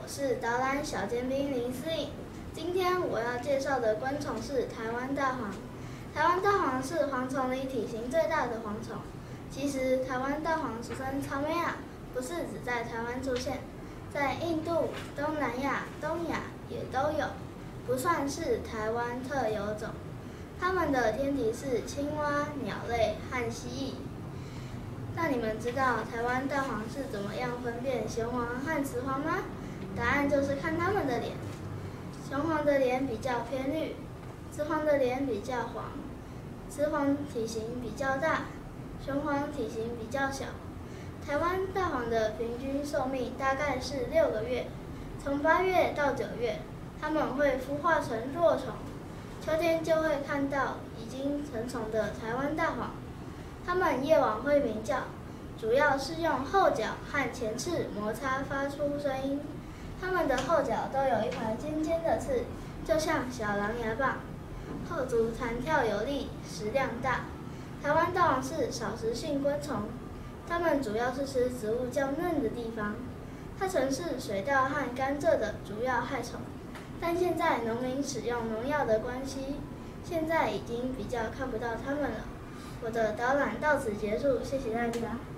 我是导览小尖兵林思颖。今天我要介绍的昆虫是台湾大黄。台湾大黄是蝗虫里体型最大的蝗虫。其实台湾大黄俗称草莓亚，不是只在台湾出现，在印度、东南亚、东亚也都有，不算是台湾特有种。它们的天敌是青蛙、鸟类和蜥蜴。那你们知道台湾大黄是怎么样分辨雄黄和雌黄吗？答案就是看它们的脸。雄黄的脸比较偏绿，雌黄的脸比较黄。雌黄体型比较大，雄黄体型比较小。台湾大黄的平均寿命大概是6个月，从8月到9月，它们会孵化成弱虫。秋天就会看到已经成虫的台湾大黄。它们夜晚会鸣叫，主要是用后脚和前翅摩擦发出声音。它们的后脚都有一排尖尖的刺，就像小狼牙棒。后足弹跳有力，食量大。台湾大黄是少食性昆虫，它们主要是吃植物较嫩的地方。它曾是水稻和甘蔗的主要害虫，但现在农民使用农药的关系，现在已经比较看不到它们了。我的导览到此结束，谢谢大家。